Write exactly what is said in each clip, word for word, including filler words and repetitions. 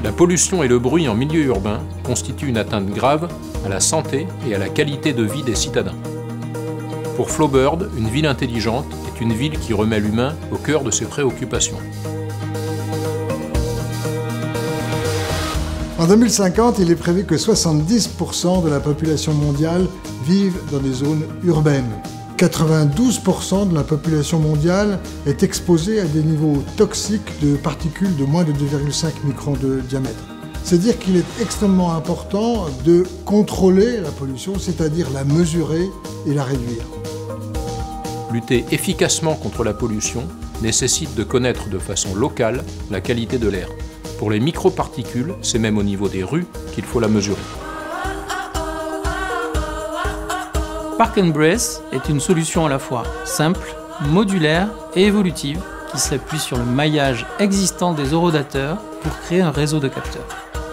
La pollution et le bruit en milieu urbain constituent une atteinte grave à la santé et à la qualité de vie des citadins. Pour Flowbird, une ville intelligente est une ville qui remet l'humain au cœur de ses préoccupations. En deux mille cinquante, il est prévu que soixante-dix pour cent de la population mondiale vive dans des zones urbaines. quatre-vingt-douze pour cent de la population mondiale est exposée à des niveaux toxiques de particules de moins de deux virgule cinq microns de diamètre. C'est dire qu'il est extrêmement important de contrôler la pollution, c'est-à-dire la mesurer et la réduire. Lutter efficacement contre la pollution nécessite de connaître de façon locale la qualité de l'air. Pour les microparticules, c'est même au niveau des rues qu'il faut la mesurer. Park and Brace est une solution à la fois simple, modulaire et évolutive qui s'appuie sur le maillage existant des horodateurs pour créer un réseau de capteurs.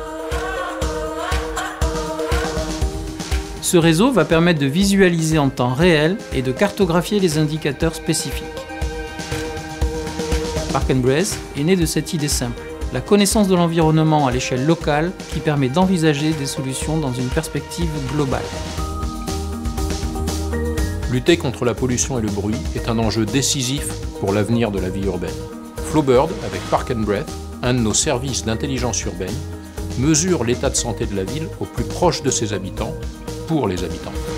Ce réseau va permettre de visualiser en temps réel et de cartographier les indicateurs spécifiques. Park and Brace est né de cette idée simple, la connaissance de l'environnement à l'échelle locale qui permet d'envisager des solutions dans une perspective globale. Lutter contre la pollution et le bruit est un enjeu décisif pour l'avenir de la vie urbaine. Flowbird, avec Park and Breath, un de nos services d'intelligence urbaine, mesure l'état de santé de la ville au plus proche de ses habitants, pour les habitants.